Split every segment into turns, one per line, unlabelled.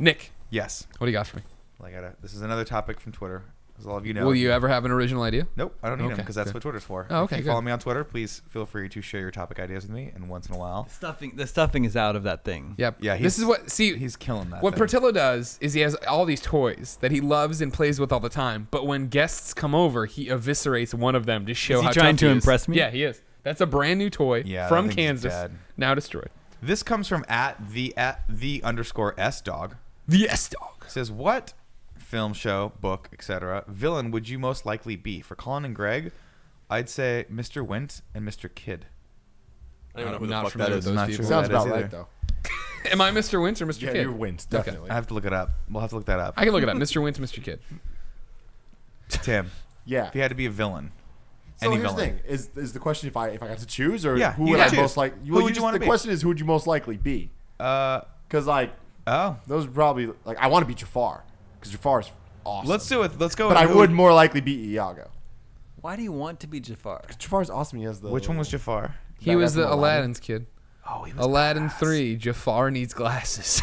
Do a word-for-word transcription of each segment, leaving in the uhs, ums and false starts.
Nick.
Yes.
What do you got for me?
Well, I gotta. This is another topic from Twitter. As all of you know.
Will you ever have an original idea?
Nope, I don't need
Okay,
them because that's
good.
what Twitter's for.
Oh, okay,
If you
good.
follow me on Twitter, please feel free to share your topic ideas with me. And once in a while,
Stuffing. The stuffing is out of that thing.
Yep.
Yeah,
This
he's-
is what. See,
he's killing that.
what
thing.
Portillo does is he has all these toys that he loves and plays with all the time. But when guests come over, he eviscerates one of them to show
Is he
how
trying
tough
to
he is.
impress me?
Yeah, he is. That's a brand new toy
Yeah, I
from
think he's
Kansas,
dead.
now destroyed.
This comes from at the at the underscore s dog.
The S dog
It says, what film, show, book, et cetera villain would you most likely be? For Colin and Greg, I'd say Mister Wint and Mister Kidd.
I don't know who the
Not
fuck
familiar
that
with
is.
those
Not
people.
sure
Sounds
that is
about right,
either.
though.
Am I Mister Wint or Mister
Yeah,
Kidd?
you're Wint,
Okay.
definitely.
I have to look it up. We'll have to look that up.
I can look it up. Mister Wint, Mister Kidd.
Tim,
Yeah.
if you had to be a villain,
So
any
here's
villain.
the thing: is is the question if I if I got to choose or
Yeah,
who
you
would
gotta
I
choose.
most like?
Who
well,
would you
just-
wanna
The
be?
question is, who would you most likely be?
Uh
Because like
oh,
those would probably like I want to be Jafar because Jafar is awesome.
let's do it. Let's go.
But
with
I
who-
would more likely be Iago.
Why do you want to be Jafar?
Jafar's awesome. He has the.
Which one was Jafar?
He
That
was
guy
the
from Aladdin?
Aladdin's kid.
Oh, he was
Aladdin
badass.
three. Jafar needs glasses.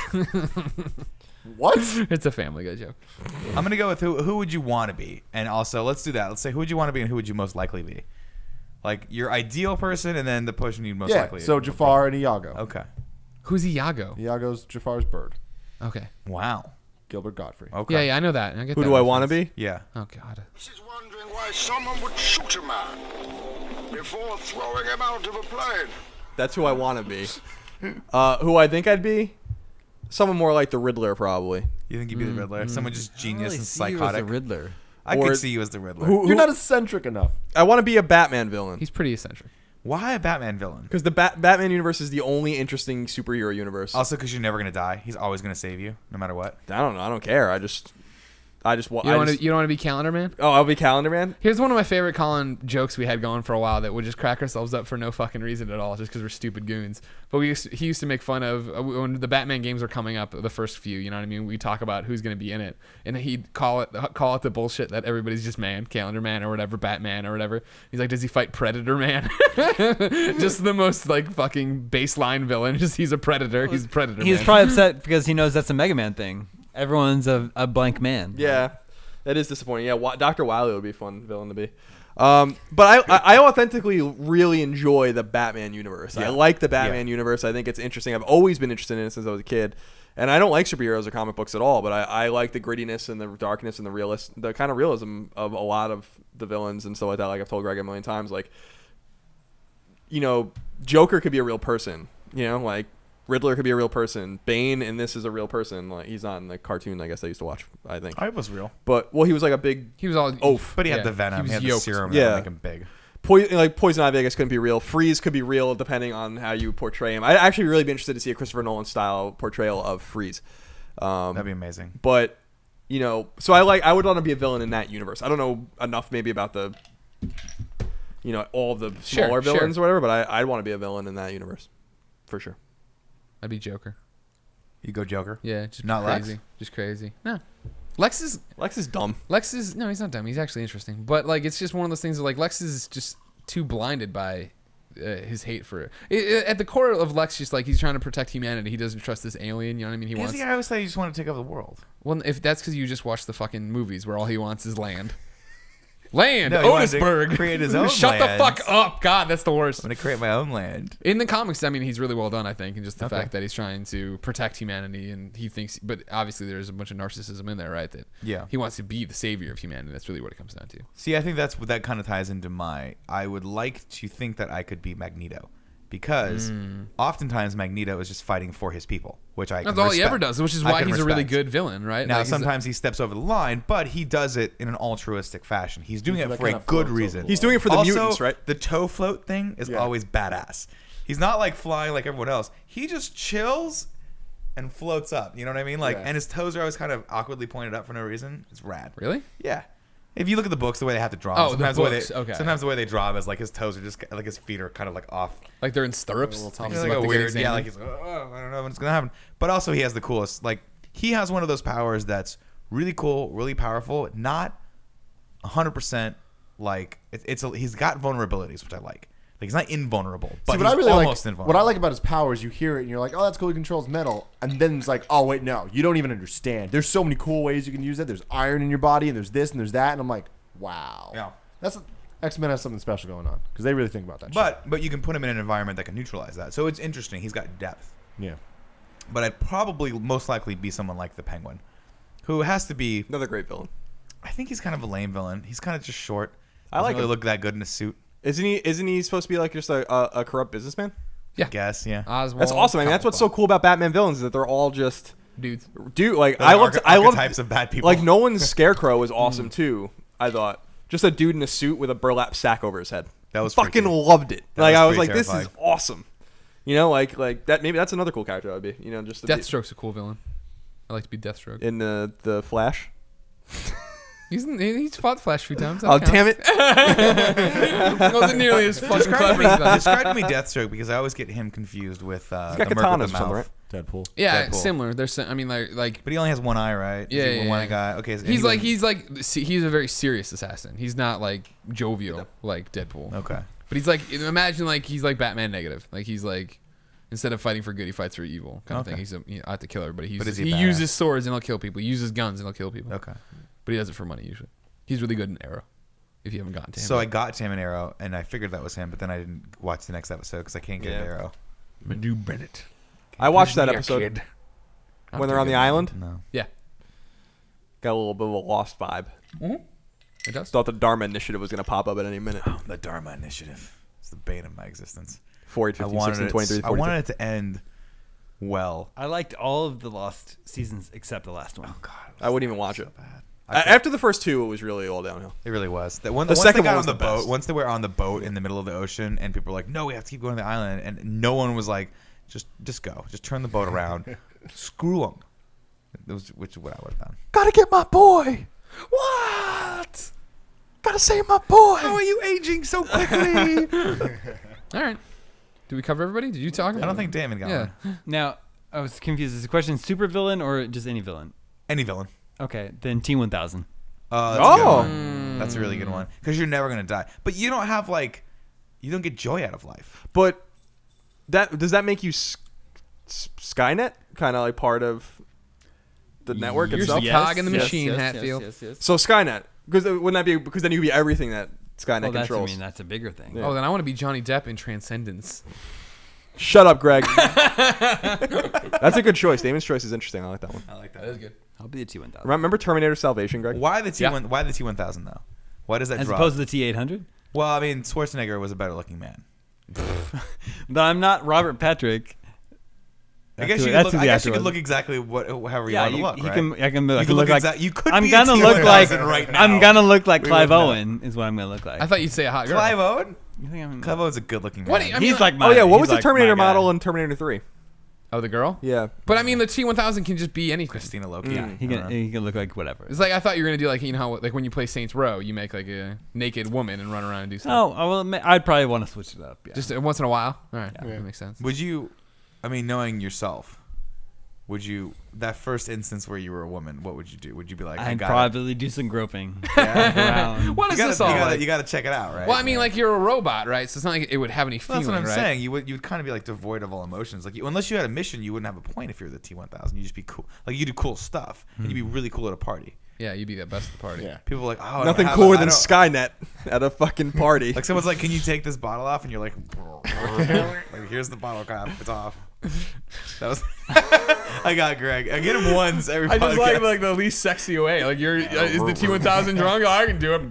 What?
It's a Family Guy joke.
I'm gonna go with who. Who would you want to be? And also, let's do that. Let's say who would you want to be and who would you most likely be? Like your ideal person, and then the person you'd most
Yeah.
likely.
So Jafar and Iago.
Okay.
Who's Iago?
Iago's Jafar's bird.
Okay.
Wow.
Gilbert Godfrey.
Okay.
Yeah, yeah, I know that. I get
Who
that
do I want to
reference.
be?
Yeah.
Oh God.
She's wondering why someone would shoot a man before throwing him out of a plane.
That's who I want to be. Uh, who I think I'd be? Someone more like the Riddler, probably.
You think you'd be the Riddler? Someone just
I don't
genius
really
and
see you as
psychotic.
a Riddler.
I
Or-
could see you as the Riddler.
Who, who,
You're not eccentric enough.
I want to be a Batman villain.
He's pretty eccentric.
Why a Batman villain?
Because the Bat- Batman universe is the only interesting superhero universe.
Also, because you're never gonna die. He's always gonna save you, no matter what.
I don't know. I don't care. I just, I just want.
You don't
I
want
just,
to. You don't want to be Calendar Man.
oh, I'll be Calendar Man.
Here's one of my favorite Colin jokes we had going for a while that would just crack ourselves up for no fucking reason at all, just because we're stupid goons. But we used to, he used to make fun of uh, when the Batman games were coming up, the first few. You know what I mean? We talk about who's going to be in it, and he'd call it call it the bullshit that everybody's just man, Calendar Man or whatever, Batman or whatever. He's like, does he fight Predator Man? Just the most like fucking baseline villain. Just he's a predator. He's a predator.
He's
man.
probably upset because he knows that's a Mega Man thing. Everyone's a, a blank man.
Yeah, that is disappointing. Yeah, Wa- Doctor Wily would be a fun villain to be. Um, but I, I, I authentically really enjoy the Batman universe. I
Yeah.
like the Batman
Yeah.
universe. I think it's interesting. I've always been interested in it since I was a kid. And I don't like superheroes or comic books at all, but I, I like the grittiness and the darkness and the realist, the kind of realism of a lot of the villains and stuff like that. Like I've told Greg a million times, like, you know, Joker could be a real person. You know, like Riddler could be a real person. Bane in this is a real person. Like he's not in the cartoon, I guess I used to watch. I think,
I was real,
but well, he was like a big
He was all
oaf.
but he had
Yeah,
the venom.
he
He,
was
had
yoked.
the serum.
Yeah.
Yeah, make him big.
Poison, like Poison Ivy, I guess couldn't be real. Freeze could be real depending on how you portray him. I'd actually really be interested to see a Christopher Nolan style portrayal of Freeze. Um,
That'd be amazing.
but you know, so I like I would want to be a villain in that universe. I don't know enough maybe about the, you know, all the
Sure,
smaller
sure.
villains or whatever. But I I'd want to be a villain in that universe, for sure.
I'd be Joker.
You go Joker.
Yeah, just
Not Lex?
crazy. Just crazy. No. Lex is
Lex is dumb.
Lex is no, he's not dumb. He's actually interesting. But like, it's just one of those things. That, like Lex is just too blinded by uh, his hate for it. It, it. At the core of Lex, just like he's trying to protect humanity. He doesn't trust this alien. You know what I mean? He
Because
wants.
the guy always said you just want to take over the world.
Well, if that's because you just watch the fucking movies where all he wants is land. Land,
No, he wanted to
Otisburg.
create his own
Shut
land.
the fuck up, God. That's the worst.
I'm gonna create my own land.
In the comics, I mean, he's really well done, I think, and just the
Okay.
fact that he's trying to protect humanity, and he thinks, but obviously there's a bunch of narcissism in there, right? That
Yeah.
he wants to be the savior of humanity. That's really what it comes down to.
See, I think that's what that kind of ties into my. I would like to think that I could be Magneto, because oftentimes Magneto is just fighting for his people, which I.
That's
can
all he
respect.
ever does, which is
I
why
can
he's a really
respect.
good villain, right?
Now,
Like, he's a-
sometimes he steps over the line, but he does it in an altruistic fashion. He's doing
He's
it
that
for a
kind of
good
floats
reason.
over
He's doing it for the
also,
mutants, right?
The toe float thing is
Yeah.
always badass. He's not like flying like everyone else. He just chills and floats up. You know what I mean? Like,
Yeah.
and his toes are always kind of awkwardly pointed up for no reason. It's rad.
really?
Yeah. If you look at the books, the way they have to draw,
Oh,
him,
the
sometimes the, way
books,
they
okay.
sometimes the way they draw him is like his toes are just like his feet are kind of like off.
Like they're in stirrups.
little top-
He's
He's
like
about
a
to get
weird, yeah, like
examined.
he's oh, I don't know what's gonna happen. But also he has the coolest, like he has one of those powers that's really cool, really powerful, not one hundred percent like it, it's a, he's got vulnerabilities, which I like. Like he's not invulnerable, but
See, what
he's
I really
almost
like,
invulnerable.
what I like about his power is you hear it and you're like, oh, that's cool. He controls metal, and then it's like, oh wait, no, you don't even understand. There's so many cool ways you can use it. There's iron in your body, and there's this and there's that, and I'm like, wow.
Yeah.
That's X-Men has something special going on because they really think about that.
But but you can put him in an environment that can neutralize that. So it's interesting. He's got depth.
shit. Yeah.
But I'd probably most likely be someone like the Penguin, who has to be.
Another great villain.
I think he's kind of a lame villain. He's kind of just short.
I
Doesn't
like
really
him.
look that good in a suit.
Isn't he? Isn't he supposed to be like just a, a, a corrupt businessman?
Yeah.
I guess yeah.
Oswald.
That's awesome. I mean, that's what's so cool about Batman villains is that they're all just
dudes.
dude. Like
They're
I love.
arch-
I love
archetypes of bad people.
Like Nolan's Scarecrow was awesome too. I thought just a dude in a suit with a burlap sack over his head.
That was
fucking
freaky.
loved it.
That
like
was
I was
pretty
like, this is
terrifying.
awesome. You know, like like that. Maybe that's another cool character. I would be. You know, just to be-
Deathstroke's a cool villain. I like to be Deathstroke.
in the the Flash.
He's he's fought Flash a few times.
Oh damn it!
it! Wasn't nearly as fucking
Describe
clever
me,
as that.
describe to me Deathstroke because I always get him confused with uh,
He's got
the Merc with
katanas
the
or something,
mouth.
right?
Deadpool.
Yeah,
Deadpool.
similar. There's, some- I mean, like, like
But he only has one eye, right? Is
yeah,
he
yeah,
one
yeah.
guy. Okay, so- and
he's
he
like
was-
he's like see, he's a very serious assassin. He's not like jovial like Deadpool.
okay.
But he's like imagine like he's like Batman negative. Like he's like instead of fighting for good, he fights for evil kind of
Okay.
thing. He's a, he, I have to kill everybody. He's,
But is he
he
badass?
uses swords and he'll kill people. He uses guns and he'll kill people.
Okay.
But he does it for money usually. He's really good in Arrow. If you haven't gotten to him.
So I
yet.
got to him in Arrow, and I figured that was him, but then I didn't watch the next episode because I can't get
Yeah.
into Arrow.
Manu Bennett.
I watched that
Here,
episode
kid.
when they're on the island.
No.
Yeah,
Got a little bit of a lost vibe.
it does.
Thought the Dharma Initiative was going to pop up at any minute.
The Dharma Initiative. It's the bane of my existence.
four, eight,
I
fifteen,
wanted,
sixteen,
it,
twenty-three,
I
forty-two.
wanted it to end well.
I liked all of the Lost seasons except the last one.
God,
I wouldn't even watch it.
bad.
A- After the first two, it was really all downhill.
It really was. That one,
The
once
second
they got
one
on
was
the,
the
boat,
best.
once they were on the boat in the middle of the ocean, and people were like, "No, we have to keep going to the island," and no one was like, "Just, just go, just turn the boat around, screw them." That was which is what I would have done.
Gotta get my boy. What? Gotta save my boy.
How are you aging so quickly?
All right. Did we cover everybody? Did you talk?
I don't think Damon got
Yeah.
one.
Now, I was confused. Is the question super villain or just any villain?
Any villain.
Okay, then T one thousand.
Uh, that's a good
Oh.
one. That's a really good one because you're never gonna die, but you don't have like, you don't get joy out of life.
But that does that make you S- S- Skynet kind of like part of the network
You're
itself?
the cog in the machine, Hatfield.
Yes, yes, yes.
So Skynet, because wouldn't that be because then you could be everything that Skynet
Well, that's, I
controls.
mean, that's a bigger thing.
Yeah.
Oh, then I want to be Johnny Depp in Transcendence.
Shut up, Greg. That's a good choice. Damon's choice is interesting. I like that one.
I like that.
That is good.
I'll be a T one thousand.
Remember Terminator Salvation, Greg?
Why the T one?
Yeah.
Why the T one thousand though? Why does that
As
draw?
opposed to the T eight hundred?
well, I mean, Schwarzenegger was a better looking man.
But I'm not Robert Patrick.
I guess
who-
you could
that's
look.
who
I
the
guess
actor
you could
was.
look exactly what, however you
Yeah,
want to
you,
look.
he
right?
can. I can. I
You
can
could
look
look
like.
exact- you could
I'm
be a
gonna
T
look like.
one thousand right now.
I'm gonna look like
We
Clive
would know.
Owen. Is what I'm gonna look like.
I thought you'd say a hot girl.
Clive Owen.
You think I'm,
Clive Owen's a good looking man.
What do you- I mean,
he's like my.
Oh yeah, what
he's
was the
like
Terminator
my guy.
model in Terminator three?
Oh, the girl?
Yeah.
But I mean, the T one thousand can just be anything.
Christina Loki.
Yeah, he
I don't
can.
know.
He can look like whatever.
It's like I thought you were gonna do like you know how like when you play Saints Row, you make like a naked woman and run around and do stuff.
Oh, I will admit, I'd probably want to switch it up. Yeah.
Just once in a while. All right, that makes sense.
Would you? I mean, knowing yourself, would you? That first instance where you were a woman, what would you do? Would you be like, I
I'd
got
probably do some groping.
Yeah.
around.
What
You
is
gotta,
this all
you, gotta,
like?
you gotta check it out, right?
Well, I mean, like you're a robot, right? So it's not like it would have any
Well,
feeling,
that's what I'm
right?
saying. You would you would kind of be like devoid of all emotions. Like you, unless you had a mission, you wouldn't have a point if you're the T one thousand. You would just be cool. Like you do cool stuff, and you'd be really cool at a party.
Yeah, you'd be the best at the party.
Yeah.
People are like, oh, I don't
Nothing
have
cooler
a- I
than
don't-
Skynet at a fucking party.
Like someone's like, can you take this bottle off? And you're like, like here's the bottle cap. It's off. That was. I got Greg. I get him once every.
I just like
podcast.
like the least sexy way. Like you're uh, is the T one thousand drunk? Oh, I can do it.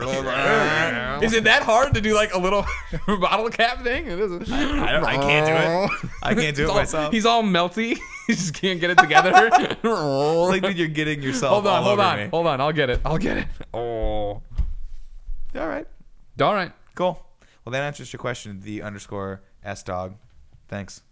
Is it that hard to do like a little bottle cap thing? It isn't.
I, don't, I can't do it. I can't do it
He's all-
myself.
He's all melty. He just can't get it together.
It's like, dude, you're getting yourself.
hold on,
all
hold
over
on,
me.
hold on. I'll get it. I'll get it. Oh,
All right.
all right.
Cool. Well, that answers your question. The underscore S dog. Thanks.